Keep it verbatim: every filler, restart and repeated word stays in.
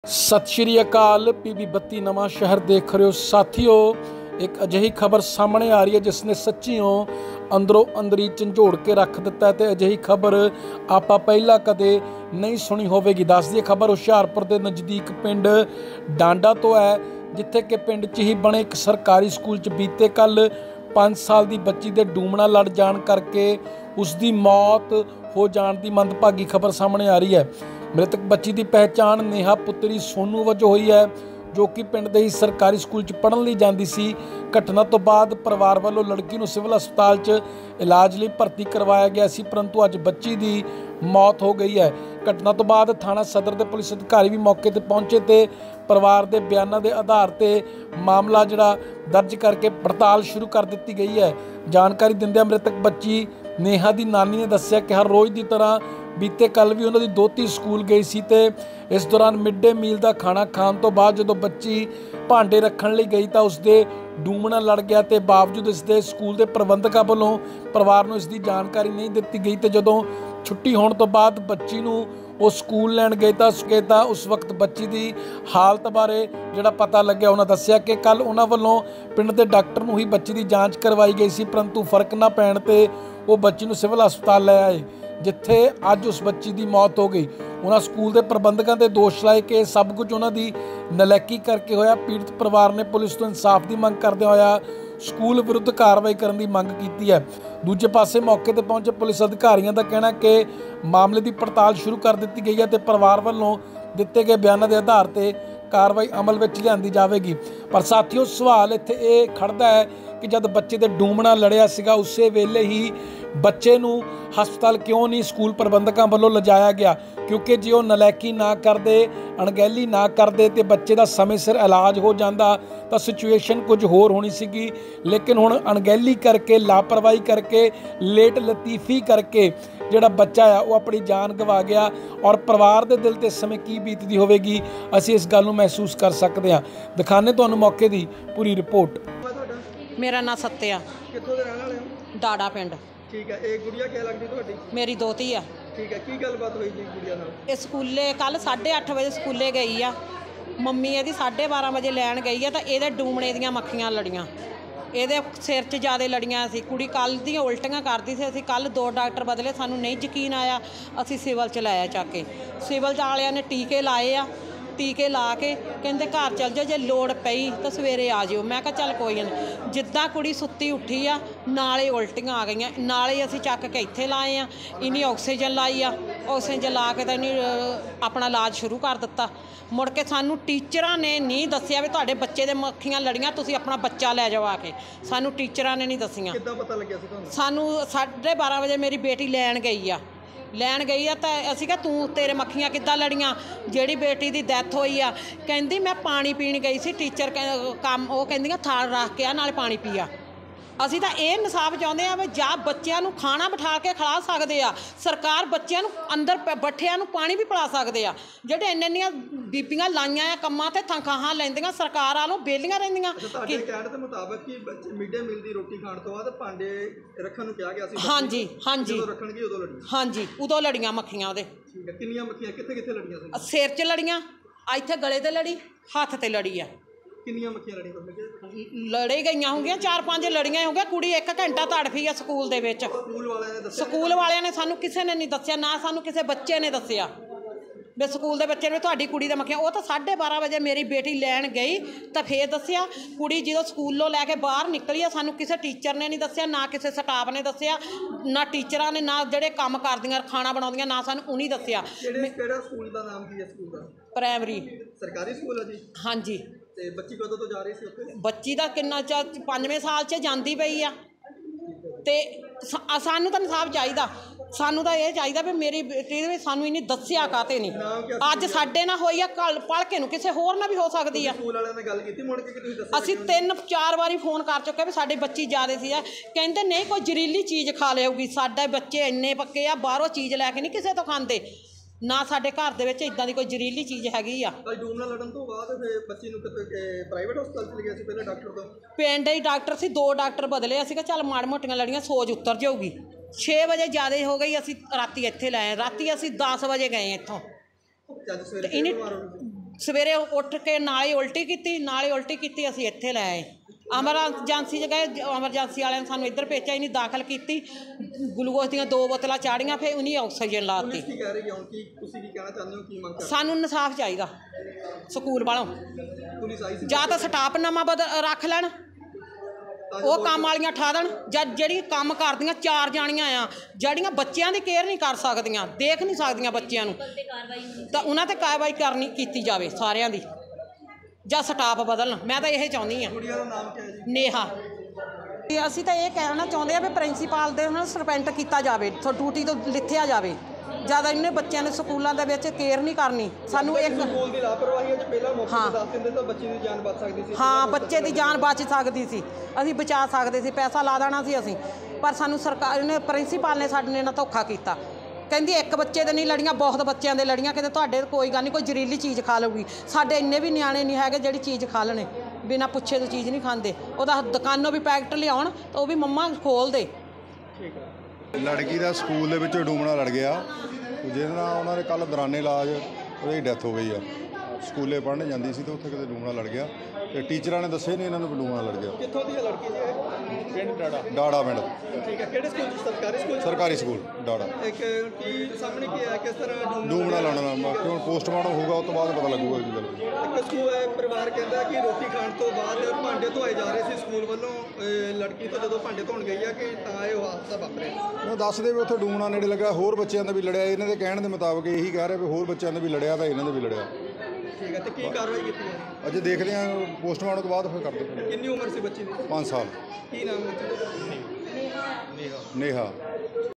सत श्री अकाल। पीबी बत्ती नवां शहर देख रहे हो साथियों। एक अजिही खबर सामने आ रही है जिसने सच्चियों अंदरों अंदरी झंझोड़ के रख दिता है। तो अजिही खबर आपां पहला कदे नहीं सुनी होवेगी। दस दी खबर हुशियारपुर के नज़दीक पिंड डांडा तो है, जिथे कि पिंड च ही बने एक सरकारी स्कूल च बीते कल पाँच साल की बच्ची के डूमना लड़ जाण करके उसकी मौत हो जाने की मंदभागी खबर सामने आ रही है। मृतक बच्ची की पहचान नेहा पुत्री सोनू वजों हुई है, जो कि पिंड दे ही सरकारी स्कूल च पढ़न लई जांदी सी। घटना तो बाद परिवार वालों लड़की नूं सिविल हस्पताल च इलाज लई भर्ती करवाया गया सी, परंतु अज बच्ची की मौत हो गई है। घटना तो बाद थाना सदर के पुलिस अधिकारी भी मौके पर पहुंचे तो परिवार के बयानों के आधार पर मामला जिहड़ा दर्ज करके पड़ताल शुरू कर दी गई है। जानकारी दिंदे मृतक बच्ची नेहा की नानी ने दस्सिया कि हर रोज़ की तरह बीते कल भी उन्होंने दोती स्कूल गई सी ते इस दौरान मिड डे मील का खाना खाने तो बाद जो बच्ची भांडे रखने लई गई तो उसके डूमना लड़ गया। तो बावजूद इसके स्कूल के प्रबंधकों वालों परिवार को इसकी जानकारी नहीं दी गई। तो जो छुट्टी होने तो बाद बच्ची नूं वो स्कूल लैन गए तो उस वक्त बच्ची की हालत बारे जिहड़ा पता लग्या, उन्होंने दस्सिया कि कल उन्होंने वालों पिंड के डॉक्टर नूं ही बच्ची की जाँच करवाई गई सी, परंतु फर्क ना पैण ते वो बच्ची नूं सिविल हस्पताल लै आए, जिथे अज उस बच्ची की मौत हो गई। उन्होंने स्कूल के प्रबंधकों पर दोष लाए कि सब कुछ उन्होंने नलैकी करके होया। पीड़ित परिवार ने पुलिस तो इंसाफ की मंग करदे होया स्कूल विरुद्ध कार्रवाई करने की मंग की है। दूजे पासे मौके पर पहुंचे पुलिस अधिकारियों का कहना कि मामले की पड़ताल शुरू कर दी गई है तो परिवार वालों दिते गए बयानों के आधार पर कार्रवाई अमल में लियांदी जाएगी। पर साथियों सवाल इत्थे ये खड़दा है कि जब बच्चे दे डूमना लड़िया सीगा उस वेले ही बच्चे नूं हस्पताल क्यों नहीं स्कूल प्रबंधकों वालों लिजाया गया, क्योंकि जे वो नलैकी ना करते अणगहली ना करते तो बच्चे का समय सिर इलाज हो जाता तो सिचुएशन कुछ होर होनी सीगी। लेकिन हुण अणगहली करके लापरवाही करके लेट लतीफ़ी करके जिहड़ा बच्चा है वो अपनी जान गवा गया और परिवार के दिल ते इस समय की बीतती होवेगी असीं इस गल नूं महसूस कर सकते हैं। दिखाने तुहानूं मौके की पूरी रिपोर्ट। मेरा नाम सत्या, कित्थों दे रहण वाले हो? डाड़ा पिंड। ठीक है। ये गुड़िया क्या लगती तुहाडी? मेरी दोती आ। ठीक है। की गलबात हुई जी गुड़िया नाल? ये स्कूले कल साढ़े अठ बजे स्कूले गई आ, मम्मी ਇਹਦੀ साढ़े बारह बजे लैन गई है तो ये डूमने दियां मक्खियां लड़ियां, ਇਹਦੇ सिर च ज़्यादा लड़ियां सी। कुड़ी कल दी उल्टियां करती सी। असीं कल दो डॉक्टर बदले, सानू नहीं यकीन आया, असीं सिविल च लाया चक के। सिविल वालियां ने टीके लाए आ, टीके ला के कहते घर चल जाओ, जे लोड़ पई तो सवेरे आ जाओ। मैं कहा चल कोई नहीं। जिद्दां कुड़ी सुत्ती उठी आ नाले उल्टियां आ गई, नाले असीं चक के इत्थे लाए आ। इन्हीं ऑक्सीजन लाई आ, ऑक्सीजन ला के तो इन्हीं अपना इलाज शुरू कर दिता। मुड़ के सानू टीचरां ने नहीं दस्सिया भी तुहाडे बच्चे दे मक्खियां लड़ियां, तुसीं अपना बच्चा लै जाओ आके। सानू टीचरां ने नहीं दस्सियां। किद्दां पता लग्गिया सी तुहानूं? सानू साढ़े बारह बजे मेरी बेटी लैन गई आ, लैन गई आ तो असीं कहा तूं तेरे मक्खियां किद्दां लड़ियां? जिहड़ी बेटी की डैथ होई आ कहंदी मैं पानी पीण गई सी, टीचर काम वो कहंदियां थाल रख के आ नाले पानी पीआ। असीं तां ये इंसाफ चाहुंदे आ भी जां बच्चिआं नूं खाना बिठा के खिला सकदे आ, सरकार बच्चिआं नूं अंदर बैठिआं नूं पानी भी पिला सकदे आ। ਜਿਹੜੇ ਇੰਨੇ ਇੰਨੀਆਂ ਬੀਬੀਆਂ ਲਾਈਆਂ ਆ ਕੰਮਾਂ ਤੇ ਤਨਖਾਹਾਂ ਲੈਂਦੀਆਂ ਸਰਕਾਰ ਵਾਲੋਂ ਬੇਲੀਆਂ ਰਹਿੰਦੀਆਂ। ਤੁਹਾਡੇ ਕਹਿਣ ਦੇ ਮੁਤਾਬਕ ਕਿ ਬੱਚੇ ਮਿਡ ਡੇ ਮੀਲ ਦੀ ਰੋਟੀ ਖਾਣ ਤੋਂ ਬਾਅਦ ਭਾਂਡੇ ਰੱਖਣ ਨੂੰ ਕਿਹਾ ਗਿਆ ਸੀ? ਹਾਂਜੀ ਹਾਂਜੀ ਜਦੋਂ ਰੱਖਣਗੇ ਉਦੋਂ ਲੜੀਆਂ? ਹਾਂਜੀ ਉਦੋਂ ਲੜੀਆਂ ਮੱਖੀਆਂ ਉਹਦੇ। ਠੀਕ ਹੈ। ਕਿੰਨੀਆਂ ਮੱਖੀਆਂ ਕਿੱਥੇ ਕਿੱਥੇ ਲੜੀਆਂ ਸੀ? ਸਿਰ 'ਚ ਲੜੀਆਂ, ਇੱਥੇ ਗਲੇ ਤੇ ਲੜੀ, ਹੱਥ ਤੇ ਲੜੀ ਆ। ਕਿੰਨੀਆਂ ਮੱਖੀਆਂ ਲੜੀਆਂ ਤੁਹਾਨੂੰ? ਲੜੇ ਗਈਆਂ ਹੋਣਗੀਆਂ ਚਾਰ ਪੰਜ ਲੜੀਆਂ ਹੋਣਗੀਆਂ। ਕੁੜੀ ਇੱਕ ਘੰਟਾ ਤੜਫੀ ਆ ਸਕੂਲ ਦੇ ਵਿੱਚ। ਸਕੂਲ ਵਾਲਿਆਂ ਨੇ ਦੱਸਿਆ? ਸਕੂਲ ਵਾਲਿਆਂ ਨੇ ਸਾਨੂੰ ਕਿਸੇ ਨੇ ਨਹੀਂ ਦੱਸਿਆ, ਨਾ ਸਾਨੂੰ ਕਿਸੇ ਬੱਚੇ ਨੇ ਦੱਸਿਆ ਵੀ ਸਕੂਲ ਦੇ ਬੱਚੇ ਨੇ ਤੁਹਾਡੀ ਕੁੜੀ ਦਾ ਮੱਖੀਆਂ। ਉਹ ਤਾਂ ਸਾਢੇ ਬਾਰ੍ਹਾਂ ਵਜੇ ਮੇਰੀ ਬੇਟੀ ਲੈਣ ਗਈ ਤਾਂ ਫੇਰ ਦੱਸਿਆ। ਕੁੜੀ ਜਦੋਂ ਸਕੂਲੋਂ ਲੈ ਕੇ ਬਾਹਰ ਨਿਕਲੀ ਆ ਸਾਨੂੰ ਕਿਸੇ ਟੀਚਰ ਨੇ ਨਹੀਂ ਦੱਸਿਆ, ਨਾ ਕਿਸੇ ਸਟਾਫ ਨੇ ਦੱਸਿਆ, ਨਾ ਟੀਚਰਾਂ ਨੇ, ਨਾ ਜਿਹੜੇ ਕੰਮ ਕਰਦੀਆਂ ਖਾਣਾ ਬਣਾਉਂਦੀਆਂ, ਨਾ ਸਾਨੂੰ ਉਹਨੇ ਦੱਸਿਆ। ਕਿਹੜਾ ਸਕੂਲ ਦਾ ਨਾਮ ਕੀ ਹੈ ਸਕੂਲ ਦਾ? ਪ੍ਰਾਇਮਰੀ ਸਰਕਾਰੀ ਸਕੂਲ ਹੈ ਜੀ? ਹਾਂਜੀ। ਤੇ ਬੱਚੀ ਕਦੋਂ ਤੋਂ ਜਾ ਰਹੀ ਸੀ ਉੱਥੇ? ਬੱਚੀ ਦਾ ਕਿੰਨਾ ਚਾ ਪੰਜਵੇਂ ਸਾਲ 'ਚ ਜਾਂਦੀ ਪਈ ਆ। ਤੇ ਸਾਨੂੰ ਤਾਂ ਇਨਸਾਫ ਚਾਹੀਦਾ, ਸਾਨੂੰ ਤਾਂ ਇਹ ਚਾਹੀਦਾ ਵੀ ਮੇਰੀ ਬੇਟੀ ਵੀ ਸਾਨੂੰ ਇਹਨੇ ਦੱਸਿਆ ਕਾਤੇ ਨਹੀਂ। ਅੱਜ ਸਾਡੇ ਨਾਲ ਹੋਈ ਆ, ਕੱਲ ਭਲਕੇ ਨੂੰ ਕਿਸੇ ਹੋਰ ਨਾਲ ਵੀ ਹੋ ਸਕਦੀ ਆ। ਸਕੂਲ ਵਾਲਿਆਂ ਨੇ ਗੱਲ ਕੀਤੀ ਮੁੜ ਕੇ ਕਿ ਤੁਸੀਂ ਦੱਸਿਆ? ਅਸੀਂ ਤਿੰਨ ਚਾਰ ਵਾਰੀ ਫੋਨ ਕਰ ਚੁੱਕੇ ਵੀ ਸਾਡੇ ਬੱਚੀ ਜ਼ਿਆਦਾ ਸੀ ਆ, ਕਹਿੰਦੇ ਨਹੀਂ ਕੋਈ ਜ਼ਹਿਰੀਲੀ ਚੀਜ਼ ਖਾ ਲਿਆਊਗੀ। ਸਾਡੇ ਬੱਚੇ ਇੰਨੇ ਪੱਕੇ ਆ, ਬਾਹਰੋਂ ਚੀਜ਼ ਲੈ ਕੇ ਨਹੀਂ ਕਿਸੇ ਤੋਂ ਖਾਂਦੇ, ਨਾ ਸਾਡੇ ਘਰ ਦੇ ਵਿੱਚ ਇਦਾਂ ਦੀ ਕੋਈ ਜ਼ਹਿਰੀਲੀ ਚੀਜ਼ ਹੈਗੀ ਆ। ਡੂਮਨਾ ਲੜਨ ਤੋਂ ਬਾਅਦ ਫਿਰ ਬੱਚੀ ਨੂੰ ਕਿਤੇ ਪ੍ਰਾਈਵੇਟ ਹਸਪਤਾਲ ਚ ਲਿਆ ਸੀ ਪਹਿਲੇ ਡਾਕਟਰ ਤੋਂ? ਪਿੰਡ ਹੀ ਡਾਕਟਰ ਸੀ, ਦੋ ਡਾਕਟਰ ਬਦਲੇ। ਅਸੀਂ ਕਿਹਾ ਚੱਲ ਮਾੜ ਮੋਟੀਆਂ ਲੜੀਆਂ ਸੋਜ ਉਤਰ ਜਾਊਗੀ। ਛੇ ਵਜੇ ਜ਼ਿਆਦਾ ਹੋ ਗਈ, ਅਸੀਂ ਰਾਤੀ ਇੱਥੇ ਲਾਏ। ਰਾਤੀ ਅਸੀਂ ਦਸ ਵਜੇ ਗਏ ਇੱਥੋਂ। ਇਹਨੇ ਸਵੇਰੇ ਉੱਠ ਕੇ ਨਾਲੇ ਉਲਟੀ ਕੀਤੀ ਨਾਲੇ ਉਲਟੀ ਕੀਤੀ ਅਸੀਂ ਇੱਥੇ ਲੈ ਆਏ ਐਮਰਜੈਂਸੀ 'ਚ ਗਏ ਐਮਰਜੈਂਸੀ ਵਾਲਿਆਂ ਨੇ ਸਾਨੂੰ ਇੱਧਰ ਭੇਜਿਆ ਹੀ ਨਹੀਂ ਦਾਖਲ ਕੀਤੀ ਗਲੂਕੋਜ਼ ਦੀਆਂ ਦੋ ਬੋਤਲਾਂ ਚਾੜੀਆਂ ਫਿਰ ਉਹਨੇ ਆਕਸੀਜਨ ਲਾਤੀ। ਕੀ ਕਹਿ ਰਹੀ ਹੈ ਕਿ ਤੁਸੀਂ ਕੀ ਕਹਿਣਾ ਚਾਹੁੰਦੇ ਹੋ, ਕੀ ਮੰਗ ਕਰਦੇ? ਸਾਨੂੰ ਇਨਸਾਫ ਚਾਹੀਦਾ ਸਕੂਲ ਵਾਲੋਂ, ਪੁਲਿਸ ਆਈ ਸੀ ਜਾਂ ਤਾਂ ਸਟਾਫ ਨਵਾਂ ਬਦ ਰੱਖ ਲੈਣ ਉਹ ਕੰਮ ਵਾਲੀਆਂ ਠਾ ਦੇਣ, ਜਾਂ ਜਿਹੜੀ ਕੰਮ ਕਰਦੀਆਂ ਚਾਰ ਜਾਣੀਆਂ ਆ ਜਿਹੜੀਆਂ ਬੱਚਿਆਂ ਦੀ ਕੇਅਰ ਨਹੀਂ ਕਰ ਸਕਦੀਆਂ ਦੇਖ ਨਹੀਂ ਸਕਦੀਆਂ ਬੱਚਿਆਂ ਨੂੰ ਤਾਂ ਉਹਨਾਂ 'ਤੇ ਕਾਰਵਾਈ ਕਰਨੀ ਕੀਤੀ ਜਾਵੇ ਸਾਰਿਆਂ ਦੀ, ਜਾਂ ਸਟਾਫ ਬਦਲਣ। ਮੈਂ ਤਾਂ ਇਹ ਚਾਹੁੰਦੀ ਹਾਂ। ਕੁੜੀਆਂ ਦਾ ਨਾਮ ਕੀ ਹੈ ਜੀ? ਨੇਹਾ। ਤੇ ਅਸੀਂ ਤਾਂ ਇਹ ਕਹਿਣਾ ਚਾਹੁੰਦੇ ਆ ਵੀ ਪ੍ਰਿੰਸੀਪਲ ਦੇ ਉਹਨਾਂ ਨੂੰ ਸਸਪੈਂਡ ਕੀਤਾ ਜਾਵੇ, ਡਿਊਟੀ ਤੋਂ ਲਿਥਿਆ ਜਾਵੇ। ਜ਼ਿਆਦਾ ਇਹਨੇ ਬੱਚਿਆਂ ਨੇ ਸਕੂਲਾਂ ਦੇ ਵਿੱਚ ਕੇਅਰ ਨਹੀਂ ਕਰਨੀ। ਸਾਨੂੰ ਇੱਕ ਸਕੂਲ ਦੀ ਲਾਪਰਵਾਹੀ ਹੈ ਜੇ ਪਹਿਲਾਂ ਮੌਕੇ ਤੇ ਦੱਸ ਦਿੰਦੇ ਤਾਂ ਬੱਚੇ ਦੀ ਜਾਨ ਬਚ ਸਕਦੀ ਸੀ। ਹਾਂ ਬੱਚੇ ਦੀ ਜਾਨ ਬਚ ਸਕਦੀ ਸੀ, ਅਸੀਂ ਬਚਾ ਸਕਦੇ ਸੀ, ਪੈਸਾ ਲਾ ਦੇਣਾ ਸੀ ਅਸੀਂ। ਪਰ ਸਾਨੂੰ ਸਰਕਾਰ ਨੇ ਪ੍ਰਿੰਸੀਪਲ ਨੇ ਸਾਡੇ ਨਾਲ ਧੋਖਾ ਕੀਤਾ। ਕਹਿੰਦੀ ਇੱਕ ਬੱਚੇ ਦੇ ਨਹੀਂ ਲੜੀਆਂ ਬਹੁਤ ਬੱਚਿਆਂ ਦੇ ਲੜੀਆਂ, ਕਹਿੰਦੇ ਤੁਹਾਡੇ ਕੋਈ ਗੱਲ ਨਹੀਂ ਕੋਈ ਜ਼ਹਿਰੀਲੀ ਚੀਜ਼ ਖਾ ਲਊਗੀ। ਸਾਡੇ ਇੰਨੇ ਵੀ ਨਿਆਣੇ ਨਹੀਂ ਹੈਗੇ ਜਿਹੜੀ ਚੀਜ਼ ਖਾ ਲੈਣੇ, ਬਿਨਾਂ ਪੁੱਛੇ ਤੋਂ ਚੀਜ਼ ਨਹੀਂ ਖਾਂਦੇ। ਉਹਦਾ ਦੁਕਾਨੋਂ ਵੀ ਪੈਕਟ ਲਿਆਉਣ ਤਾਂ ਉਹ ਵੀ ਮੰਮਾ ਖੋਲ ਦੇ। ਲੜਕੀ ਦਾ ਸਕੂਲ ਦੇ ਵਿੱਚ ਡੂਮਣਾ ਲੜ ਗਿਆ, ਜਿਹਦੇ ਨਾਲ ਉਹਨਾਂ ਦੇ ਕੱਲ੍ਹ ਦੌਰਾਨੇ ਇਲਾਜ ਉਹਦੀ ਡੈਥ ਹੋ ਗਈ ਆ। ਸਕੂਲੇ ਪੜ੍ਹਨ ਜਾਂਦੀ ਸੀ ਤੇ ਉੱਥੇ ਕਿਤੇ ਡੂਮਣਾ ਲੜ ਗਿਆ ਤੇ ਟੀਚਰਾਂ ਨੇ ਦੱਸੇ ਨਹੀਂ ਇਹਨਾਂ ਨੂੰ ਡੂਮਣਾ ਲੜ ਗਿਆ। ਕਿੱਥੋਂ ਦੀ ਹੈ ਲੜਕੀ ਜੀ ਇਹ? ਪਿੰਡ ਡਾੜਾ ਡਾੜਾ ਪਿੰਡ। ਠੀਕ ਹੈ, ਕਿਹੜੇ ਸਕੂਲ 'ਚ? ਸਰਕਾਰੀ ਸਕੂਲ? ਸਰਕਾਰੀ ਸਕੂਲ ਡਾੜਾ। ਇੱਕ ਕੀ ਸਾਹਮਣੇ ਕੀ ਹੈ, ਕਿਸ ਤਰ੍ਹਾਂ ਡੂਮਣਾ ਲਾਉਣ ਨਾਲ ਕਿਉਂ ਪੋਸਟਮਾਰਟਮ ਹੋਊਗਾ ਉਸ ਤੋਂ ਬਾਅਦ ਪਤਾ ਲੱਗੂਗਾ ਕੀ ਗੱਲ। ਇੱਕ ਸਕੂਲ ਹੈ, ਪਰਿਵਾਰ ਕਹਿੰਦਾ ਕਿ ਰੋਟੀ ਖਾਣ ਤੋਂ ਬਾਅਦ ਭਾਂਡੇ ਧੋਏ ਜਾ ਰਹੇ ਸੀ ਸਕੂਲ ਵੱਲੋਂ, ਅਹ ਲੜਕੀ ਤੋਂ ਜਦੋਂ ਭਾਂਡੇ ਧੋਣ ਗਈ ਆ ਕਿ ਤਾਂ ਇਹ ਹਾਦਸਾ ਵਾਪਰਿਆ। ਉਹ ਦੱਸਦੇ ਵੀ ਉੱਥੇ ਡੂਮਣਾ ਨੇੜੇ ਲੱਗਾ, ਹੋਰ ਬੱਚਿਆਂ ਦਾ ਵੀ ਲੜਿਆ। ਇਹਨਾਂ ਦੇ ਕਹਿਣ ਦੇ ਮੁਤਾਬਕ ਇਹੀ ਕਹਿ ਰਹੇ ਵੀ ਹੋਰ ਬੱਚਿਆਂ ਦਾ ਵੀ ਲੜਿਆ ਤਾਂ ਇਹਨਾਂ ਦੇ ਵੀ ਲੜਿਆ। ਠੀਕ ਹੈ, ਤੇ ਕੀ ਕਾਰਵਾਈ ਕੀਤੀ ਹੈ? ਅਜੇ ਦੇਖਦੇ ਹਾਂ ਪੋਸਟਮਾਰਟਮ ਤੋਂ ਬਾਅਦ ਫਿਰ ਕਰਦੇ। ਕਿੰਨੀ ਉਮਰ ਸੀ ਬੱਚੀ ਦੀ? ਪੰਜ ਸਾਲ। ਕੀ ਨਾਮ ਹੈ? ਨੇਹਾ।